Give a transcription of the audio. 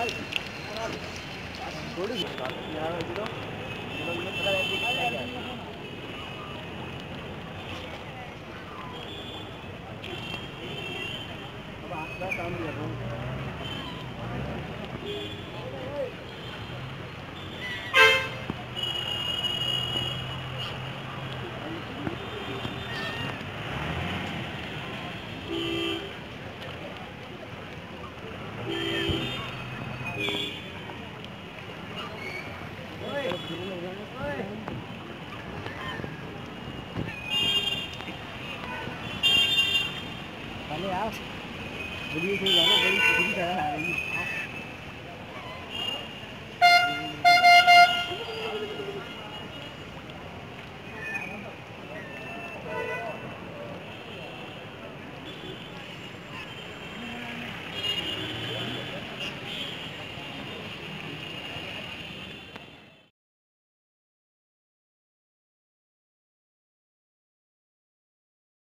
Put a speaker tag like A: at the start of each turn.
A: थोड़ी यार तो मुझे पता है कि क्या है। अब आपका काम कर रहा हूँ। पहले आप बड़ी से जाना, बड़ी तरह आ रही है।